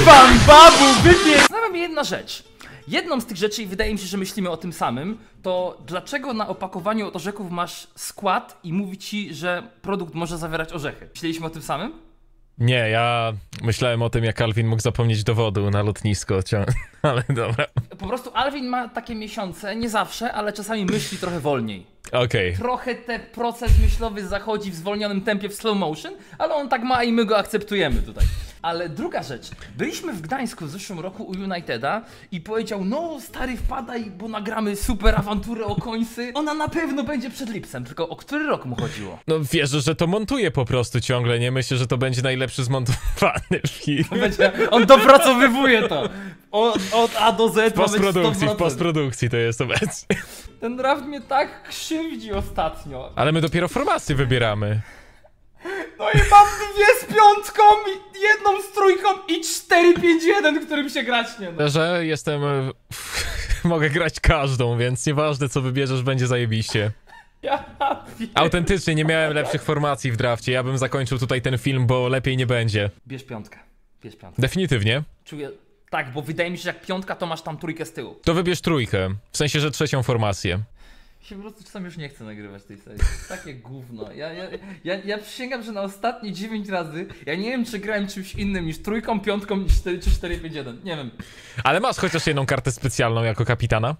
Iwan, babu, wypie... Zastanawiam mnie jedna rzecz. Jedną z tych rzeczy, i wydaje mi się, że myślimy o tym samym, to dlaczego na opakowaniu od orzechów masz skład i mówi ci, że produkt może zawierać orzechy? Myśleliśmy o tym samym? Nie, ja myślałem o tym, jak Alvin mógł zapomnieć dowodu na lotnisko, ale dobra. Po prostu Alvin ma takie miesiące, nie zawsze, ale czasami myśli trochę wolniej. Okej. Trochę ten proces myślowy zachodzi w zwolnionym tempie w slow motion, ale on tak ma i my go akceptujemy tutaj. Ale druga rzecz, byliśmy w Gdańsku w zeszłym roku u Uniteda i powiedział, no stary wpadaj, bo nagramy super awanturę o końcy. Ona na pewno będzie przed Lipsem, tylko o który rok mu chodziło? No wierzę, że to montuje po prostu ciągle, nie? Myślę, że to będzie najlepszy zmontowany film. On dopracowywuje to. Od A do Z. W postprodukcji to jest obecnie. Ten draft mnie tak krzywdzi ostatnio. Ale my dopiero formację wybieramy. No i mam 2 z 5, jedną z 3 i 4-5-1, którym się grać nie da. Że jestem... mogę grać każdą, więc nieważne co wybierzesz, będzie zajebiście. Ja wiem. Autentycznie nie miałem lepszych formacji w drafcie, ja bym zakończył tutaj ten film, bo lepiej nie będzie. Bierz piątkę. Definitywnie. Czuję... Tak, bo wydaje mi się, że jak piątka, to masz tam 3 z tyłu. To wybierz 3, w sensie, że 3 formację. Się po prostu czasami już nie chcę nagrywać tej serii. Takie gówno. Ja przysięgam, że na ostatnie 9 razy ja nie wiem, czy grałem czymś innym niż 3, 5 i 4 czy 4-5-1. Nie wiem. Ale masz chociaż jedną kartę specjalną jako kapitana?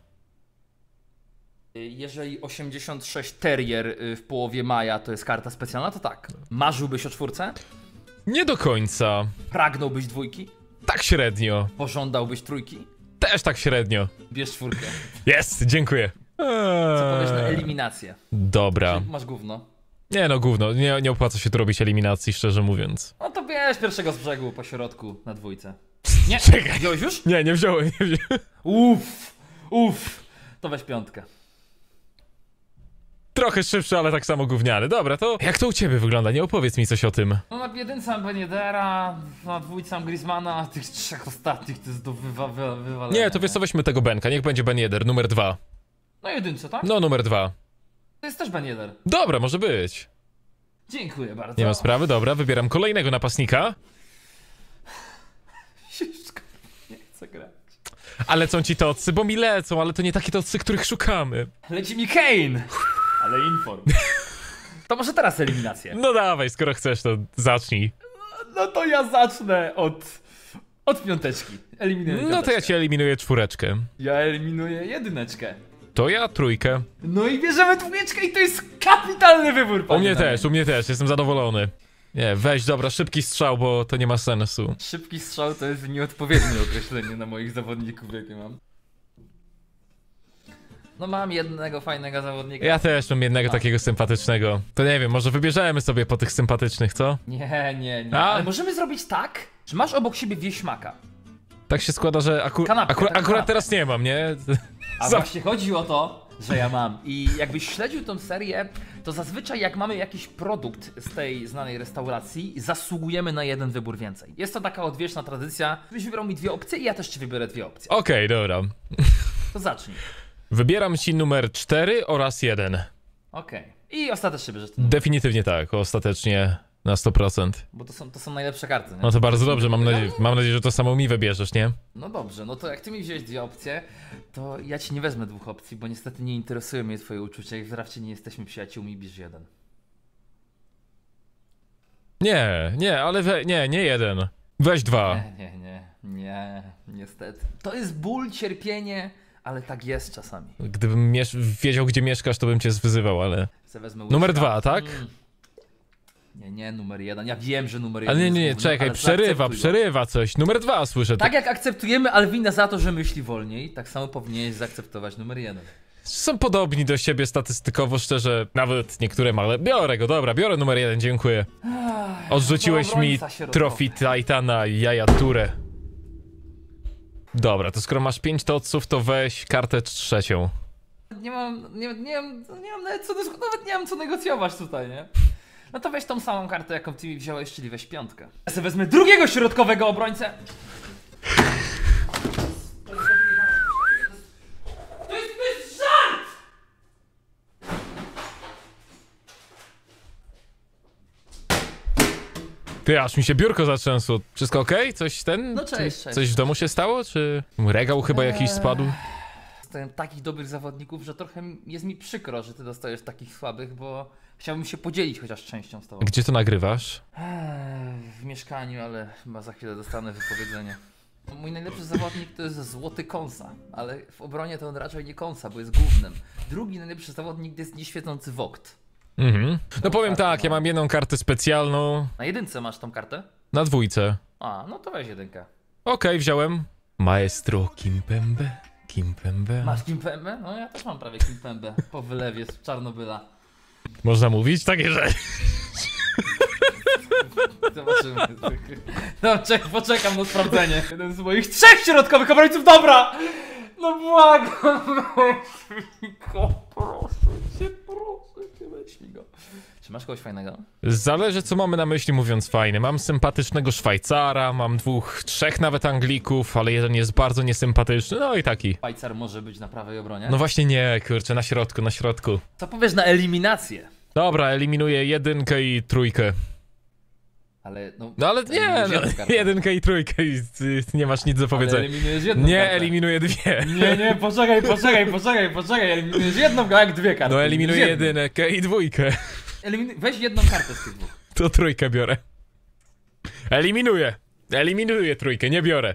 Jeżeli 86 Terrier w połowie maja to jest karta specjalna, to tak. Marzyłbyś o 4? Nie do końca. Pragnąłbyś 2? Tak średnio. Pożądałbyś 3? Też tak średnio. Bierz 4. Jest, dziękuję. Co powiesz na eliminację? Dobra. Masz gówno. Nie no, gówno. Nie opłaca się tu robić eliminacji, szczerze mówiąc. No to bierz pierwszego z brzegu po środku na 2. Nie, czekaj. Wziąłeś już? Nie wziąłem, Uff. To weź 5. Trochę szybszy, ale tak samo gówniany. Dobra, to jak to u ciebie wygląda? Nie opowiedz mi coś o tym. No na 1 mam Beniedera, na 2 mam Griezmana, a tych 3 ostatnich to jest do wywalenia. Nie, to wiesz co, weźmy tego Benka, niech będzie Ben Yedder, numer 2. No 1, tak? No, numer 2. To jest też Benieder. Dobra, może być. Dziękuję bardzo. Nie ma sprawy, dobra, wybieram kolejnego napastnika. Nie chcę grać. Ale lecą ci tocy, bo mi lecą, ale to nie takie tocy, których szukamy. Leci mi Kane! Ale inform. To może teraz eliminację. No dawaj, skoro chcesz, to zacznij. No to ja zacznę od 5. Eliminuję No to ja cię eliminuję 4. Ja eliminuję 1. To ja 3. No i bierzemy 2 i to jest kapitalny wybór, U mnie też, jestem zadowolony. Nie, weź, dobra, szybki strzał, bo to nie ma sensu. Szybki strzał to jest nieodpowiednie określenie na moich zawodników, jakie mam. No mam jednego fajnego zawodnika. Ja też mam jednego takiego sympatycznego. To nie wiem, może wybierzemy sobie po tych sympatycznych, co? Nie. A? Ale możemy zrobić tak, że masz obok siebie wieśmaka. Tak się składa, że akurat teraz nie mam, nie? A właśnie chodzi o to, że ja mam. I jakbyś śledził tą serię, to zazwyczaj jak mamy jakiś produkt z tej znanej restauracji, zasługujemy na 1 wybór więcej. Jest to taka odwieczna tradycja. Byś wybrał mi 2 opcje i ja też ci wybiorę 2 opcje. Okej, dobra. To zacznij. Wybieram ci numer 4 oraz 1. Okej. I ostatecznie bierzesz ten. Definitywnie tak, ostatecznie na 100%. Bo to są najlepsze karty, nie? No to bardzo dobrze, mam nadzieję, że to samo mi wybierzesz, nie? No dobrze, no to jak ty mi wziąłeś 2 opcje, to ja ci nie wezmę 2 opcji, bo niestety nie interesują mnie twoje uczucia i w drafcie nie jesteśmy przyjaciółmi, bierz 1. Nie, ale nie 1. Weź 2. Nie, niestety. To jest ból, cierpienie, ale tak jest czasami. Gdybym wiedział, gdzie mieszkasz, to bym cię wyzywał, ale... Numer 2, tak? Nie, numer 1. Ja wiem, że numer 1 Ale jest nie, główny, czekaj, przerywa coś. Numer 2 słyszę. Tak jak akceptujemy Alwina za to, że myśli wolniej, tak samo powinieneś zaakceptować numer 1. Są podobni do siebie statystykowo, szczerze, nawet niektóre małe. Biorę go, dobra, biorę numer 1, dziękuję. Odrzuciłeś mi Trophy Titana i jaja Turę. Dobra, to skoro masz 5 toców, to weź kartę 3. Nie mam nawet nie mam co negocjować tutaj, nie? No to weź tą samą kartę, jaką ty mi wziąłeś, czyli weź 5. Ja sobie wezmę drugiego środkowego obrońcę. To jest żart! Ty, aż mi się biurko zatrzęsło. Wszystko okej? Coś No cześć. Coś w domu się stało, czy regał chyba jakiś spadł? Dostałem takich dobrych zawodników, że trochę jest mi przykro, że ty dostajesz takich słabych, bo chciałbym się podzielić chociaż częścią z tobą. Gdzie to nagrywasz? W mieszkaniu, ale chyba za chwilę dostanę wypowiedzenie. Mój najlepszy zawodnik to jest Złoty Kąsa, ale w obronie to on raczej nie Kąsa, bo jest głównym. Drugi najlepszy zawodnik to jest nieświecący Vogt. No powiem tak, ja mam jedną kartę specjalną. Na jedynce masz tą kartę? Na dwójce. A, no to weź jedynkę. Okej, wziąłem. Maestro Kimpembe. Kimpembe. Masz Kimpembe? No ja też mam prawie Kimpembe po wylewie z Czarnobyla. Można mówić takie rzeczy. Zobaczymy. No, poczekam na sprawdzenie. Jeden z moich 3 środkowych obrońców, dobra! No błagam, weź mi go, proszę cię, weź mi go. Czy masz kogoś fajnego? Zależy co mamy na myśli mówiąc fajnie. Mam sympatycznego Szwajcara, mam 2, 3 nawet Anglików, ale jeden jest bardzo niesympatyczny, no i taki. Szwajcar może być na prawej obronie? No właśnie nie, kurczę, na środku. Co powiesz na eliminację? Dobra, eliminuję 1 i 3. Ale No ale nie, no, 1 i 3 i nie masz nic do powiedzenia. Ale eliminujesz jedną Nie, kartę. eliminuję 2. Nie, poczekaj, eliminujesz jedną, jak 2 karty. No eliminuję 1 i 2. Weź jedną kartę z tych 2. To 3 biorę. Eliminuję 3, nie biorę.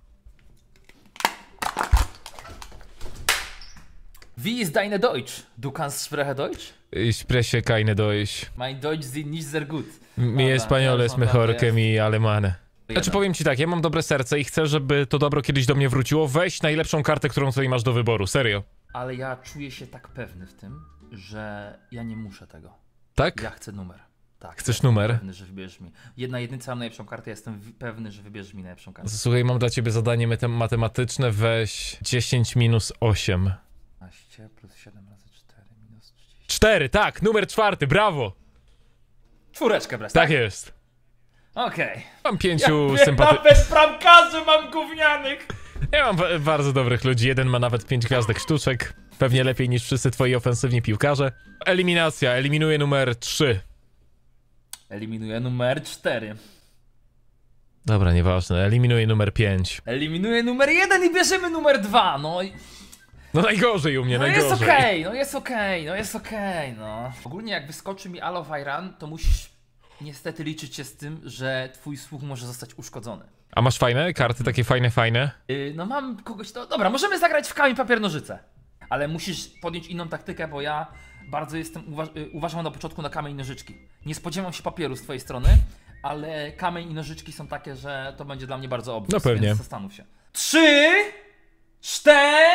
Wie ist deine Deutsch? Du kannst sprechen Deutsch? Ich spreche keine Deutsch. Mein Deutsch ist nicht sehr gut. Mi español es mejor que mi alemán. Znaczy powiem ci tak, ja mam dobre serce i chcę, żeby to dobro kiedyś do mnie wróciło. Weź najlepszą kartę, którą tutaj masz do wyboru, serio. Ale ja czuję się tak pewny w tym, że ja nie muszę tego. Tak? Ja chcę numer. Tak. Chcesz numer? Pewny, że wybierzesz mi. Jedynce mam najlepszą kartę, jestem pewny, że wybierzesz mi najlepszą kartę. Słuchaj, mam dla ciebie zadanie matematyczne, weź 10 minus 8. 12 plus 7 razy 4 minus 30. 4, tak, numer 4, brawo! 4 brać, Tak jest. Okej. Mam 5 Ja sympatycznych. nawet bramkarzy mam gównianych! Ja mam bardzo dobrych ludzi, jeden ma nawet 5 gwiazdek sztuczek. Pewnie lepiej niż wszyscy twoi ofensywni piłkarze. Eliminacja, eliminuję numer 3. Eliminuję numer 4. Dobra, nieważne, eliminuję numer 5. Eliminuję numer 1 i bierzemy numer 2, no i... No najgorzej u mnie, No najgorzej. jest okej, no. Ogólnie jak wyskoczy mi Aloe Iran, to musisz niestety liczyć się z tym, że twój słuch może zostać uszkodzony. A masz fajne karty, takie fajne? No mam kogoś, to... Dobra, możemy zagrać w kamień, papier, nożyce. Ale musisz podjąć inną taktykę, bo ja bardzo uważam na początku na kamień, nożyczki. Nie spodziewam się papieru z twojej strony, ale kamień i nożyczki są takie, że to będzie dla mnie bardzo obvious, no pewnie. Więc zastanów się. 3, 4...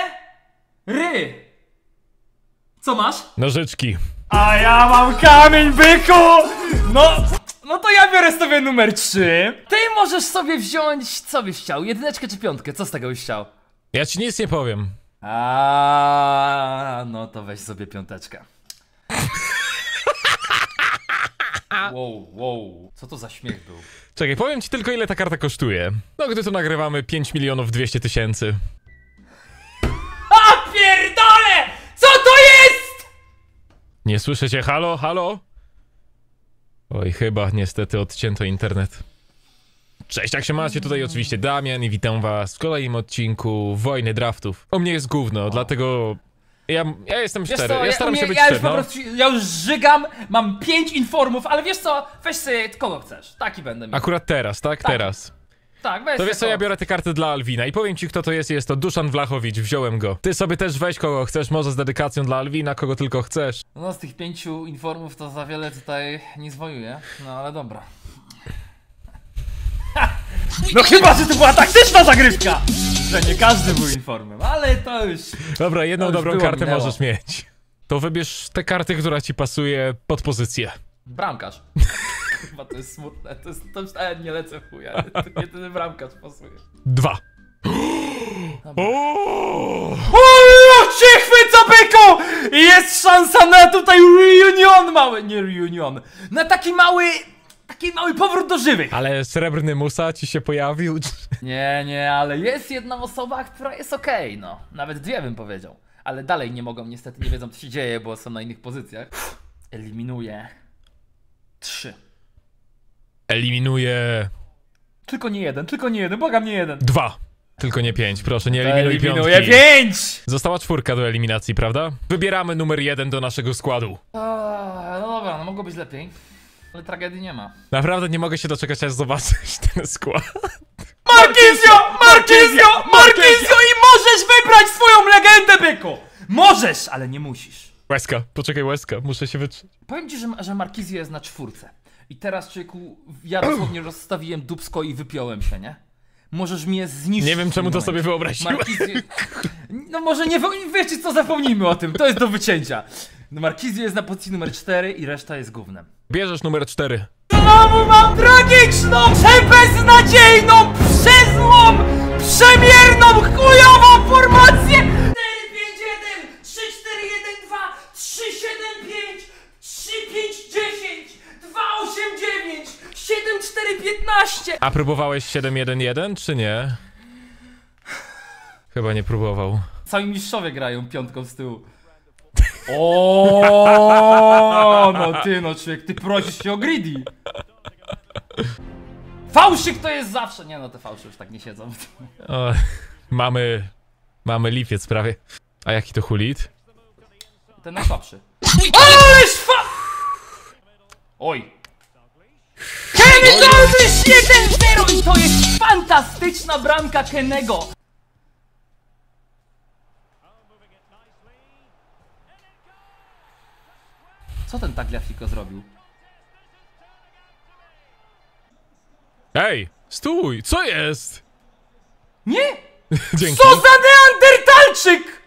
Co masz? Nożyczki. A ja mam kamień, byku! No to ja biorę sobie numer 3. Ty możesz sobie wziąć, co byś chciał? 1 czy 5? Co z tego byś chciał? Ja ci nic nie powiem. No to weź sobie 5. Wow. Co to za śmiech był? Czekaj, powiem ci tylko ile ta karta kosztuje. No gdy to nagrywamy 5 200 000. A pierdolę! Co to jest?! Nie słyszycie? Halo? Oj, chyba niestety odcięto internet. Cześć, jak się macie? Tutaj oczywiście Damian i witam was w kolejnym odcinku Wojny Draftów. O mnie jest gówno, dlatego ja jestem szczery, ja staram się być szczery, po prostu, ja już żygam, mam 5 informów, ale wiesz co, weź sobie kogo chcesz, taki będę miał. Akurat teraz, tak? Teraz. Tak, weź To wiesz co, ja biorę te karty dla Alwina i powiem ci kto to jest to Duszan Wlachowicz, wziąłem go. Ty sobie też weź kogo chcesz, może z dedykacją dla Alwina, kogo tylko chcesz. No z tych 5 informów to za wiele tutaj nie zwojuje, no ale dobra. No chyba, że to była taktyczna zagrywka! Że nie każdy był informem, ale to już... Dobra, jedną już dobrą było, kartę minęło. możesz mieć. To wybierz tę kartę, która ci pasuje pod pozycję. Bramkarz. Chyba to jest smutne, to już nie lecę w chuj, ale to jedyny bramkarz pasuje. 2. O, cię chwyca, byku! Jest szansa na tutaj reunion mały, nie reunion, na taki mały powrót do żywych. Ale srebrny Musa ci się pojawił? Nie, ale jest jedna osoba, która jest okej, no. Nawet 2 bym powiedział. Ale dalej nie mogą, niestety nie wiedzą co się dzieje, bo są na innych pozycjach. Eliminuję 3. Eliminuję... Tylko nie jeden, błagam nie jeden. 2. Tylko nie 5, proszę, nie eliminuj Eliminuję piątki. 5! Została 4 do eliminacji, prawda? Wybieramy numer 1 do naszego składu. No dobra, no mogło być lepiej. Ale tragedii nie ma. Naprawdę nie mogę się doczekać, aż zobaczyć ten skład. Marquezio i możesz wybrać swoją legendę, byku! Możesz, ale nie musisz. Łezka, poczekaj łezka, muszę się wytrzeć. Powiem ci, że Marquezio jest na 4. I teraz, człowieku, ja dosłownie rozstawiłem dupsko i wypiąłem się, nie? Możesz mnie zniszczyć. Nie wiem, czemu to sobie wyobraziłem. Marquezio... No może nie, wiecie co, zapomnijmy o tym, to jest do wycięcia. Marquezio jest na pozycji numer 4 i reszta jest gównem. Bierzesz numer 4. Znowu mam tragiczną, przebeznadziejną, przezłą, przemierną, chujową formację! 4-5-1, 3-4-1-2, 3-7-5, 3-5-10, 2-8-9, 7-4-15. A próbowałeś 7-1-1, czy nie? Chyba nie próbował. Sami mistrzowie grają piątką z tyłu. O, no ty, no człowiek, ty prosisz się o greedy. Fałszyk to jest zawsze... Nie no, te fałszy już tak nie siedzą. O, mamy lipiec prawie. A jaki to hulit? Ten najsłabszy. Ależ Oj. Kenny Dalglish 1-0 i to jest fantastyczna bramka Kennego. Co ten Tagliafico zrobił? Ej, stój, co jest? Nie! Dzięki. Co za neandertalczyk!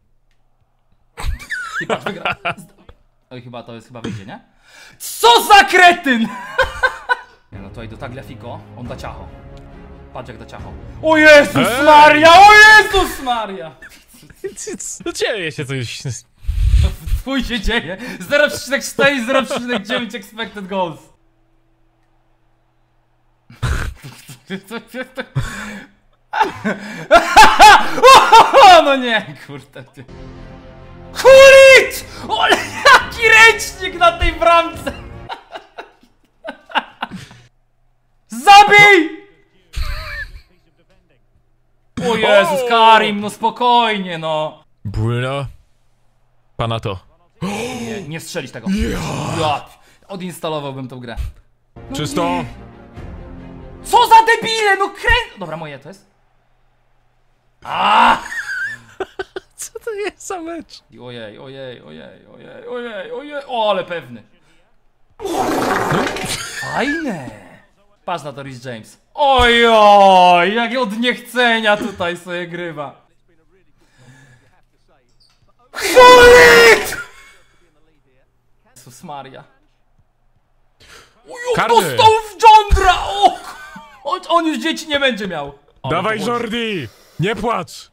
I patrz, wygra. Oj, chyba to jest, wyjdzie, nie? Co za kretyn! Nie no, tutaj do Tagliafico, on da ciacho. Patrz jak da ciacho. O Jezus Maria, o Jezus Maria! No dzieje się coś. Twój się dzieje. 0,4 i 0,9 expected goals. No nie, kurde. Kulit! Ale jaki ręcznik na tej bramce! Zabij! O Jezus, Karim, no spokojnie, no. Bruno. Pana to. Nie strzelić tego. Ja, odinstalowałbym tą grę. No Czysto. Nie. Co za debile, no Dobra, moje to jest. Co to jest za mecz? Ojej. O, ale pewny. Fajne. Patrz na to, Rhys James. Ojoj, jak od niechcenia tutaj sobie grywa. Kulit! Jezus Maria. Karny. Dostał w jądra! On już dzieci nie będzie miał. O, Dawaj, no to Jordi! Nie płacz!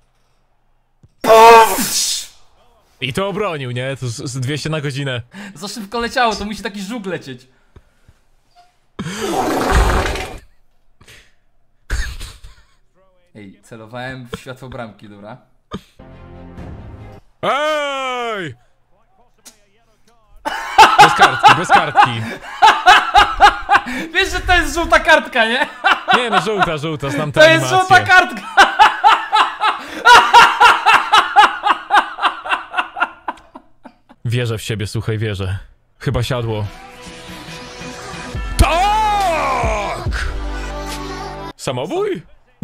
I to obronił, nie? To z 200 na godzinę. Za szybko leciało, to musi taki żuk lecieć. Ej, celowałem w światło bramki, dobra? Ej! Bez kartki. Wiesz, że to jest żółta kartka, nie? Nie no, żółta, znam tę To jest animację. żółta kartka! Wierzę w siebie, słuchaj, wierzę. Chyba siadło. Tak! Samobój?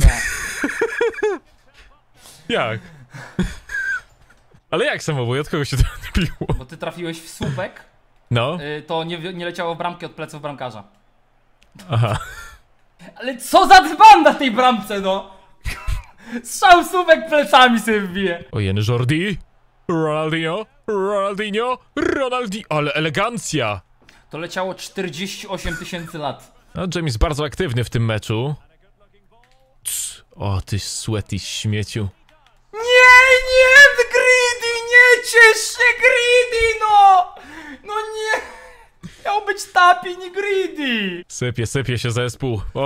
Jak? Ale jak samobój? Od kogo się to odbiło? Bo ty trafiłeś w słupek, No, to nie leciało w bramkę od pleców bramkarza. aha. Ale co za dzban na tej bramce, no! Strzał słupek plecami sobie wbije. Ojen, Jordi? Ronaldinho? Ale elegancja! To leciało 48 000 lat. No, James bardzo aktywny w tym meczu. O, ty sweaty śmieciu. Nie, Greedy, nie ciesz się, Greedy, no! No nie! Miał być Tapi, nie Greedy! Sypie się zespół. O!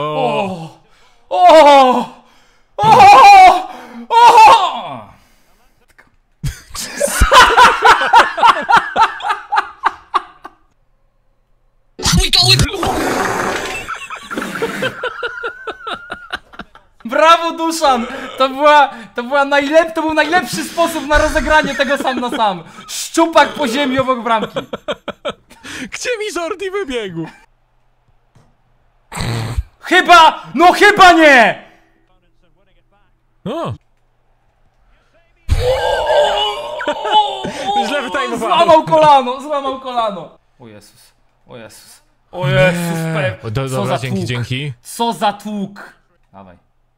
Brawo, Duszan! To był najlepszy sposób na rozegranie tego sam na sam. Szczupak po ziemi obok bramki. Gdzie mi Jordi wybiegł? Chyba nie! O! Źle wytajmowało. Złamał kolano. O Jezus. Dobra, dzięki. Co za tłuk. Dawaj.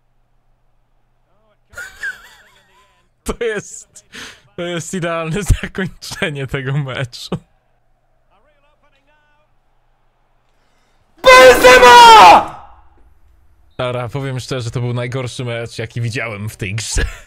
To jest idealne zakończenie tego meczu. Benzema! Dobra, powiem szczerze, to był najgorszy mecz, jaki widziałem w tej grze.